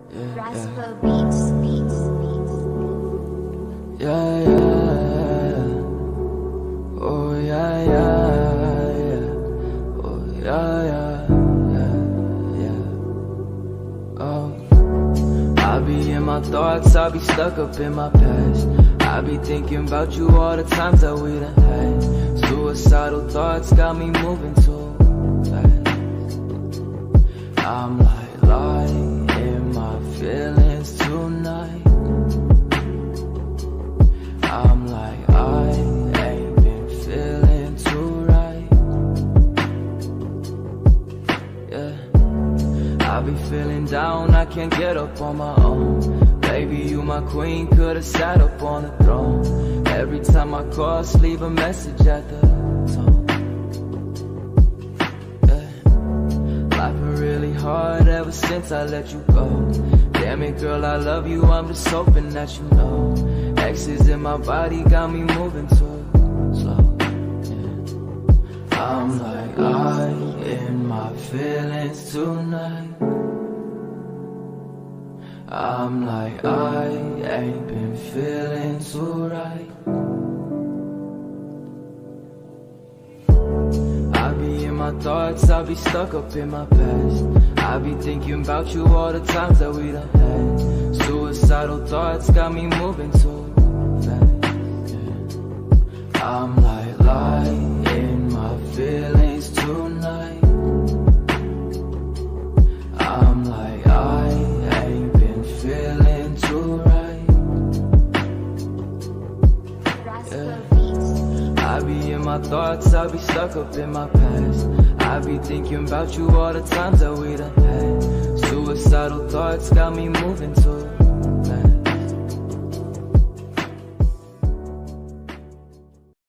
Rascal Beats. Yeah, yeah. Oh, yeah, yeah, yeah. Oh, yeah, yeah, yeah, yeah. Oh, I be in my thoughts, I be stuck up in my past. I be thinking about you all the times that we done had. Suicidal thoughts got me moving too fast. I'm like lying in my feelings tonight. I'm like, I ain't been feeling too right. Yeah, I be feeling down, I can't get up on my own. Baby, you my queen, could've sat up on the throne. Every time I call, leave a message at the tone. Yeah, life been really hard ever since I let you go. Damn it, girl, I love you, I'm just hoping that you know. X's in my body got me moving too slow. Yeah. I'm like, I in my feelings tonight. I'm like, I ain't been feeling too right. I be in my thoughts, I be stuck up in my past. I be thinking about you all the times that we done had. Suicidal thoughts got me moving too fast. Yeah. I'm like lying in my feelings tonight. I'm like, I ain't been feeling too right. Yeah. I be in my thoughts, I be stuck up in my past. I be thinking about you all the times that we done had. Suicidal thoughts got me moving too fast.